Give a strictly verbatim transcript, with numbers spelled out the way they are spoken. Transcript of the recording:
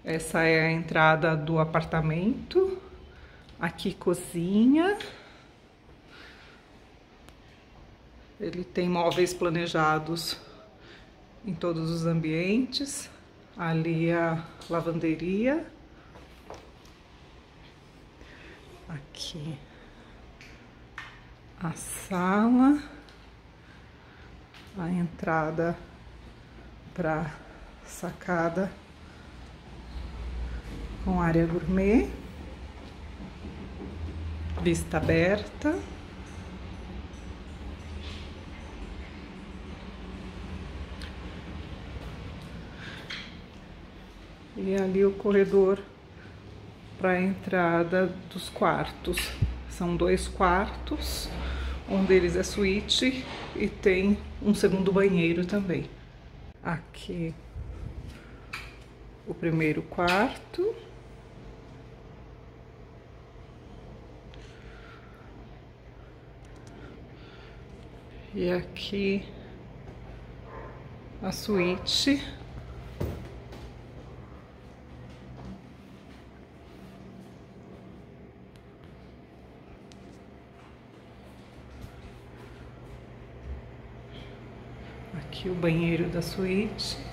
Essa é a entrada do apartamento. Aqui cozinha. Ele tem móveis planejados em todos os ambientes. Ali a lavanderia. Aqui a sala. A entrada para sacada com área gourmet. Vista aberta. E ali o corredor para a entrada dos quartos. São dois quartos, um deles é suíte e tem um segundo banheiro também. Aqui o primeiro quarto. E aqui a suíte. Aqui o banheiro da suíte.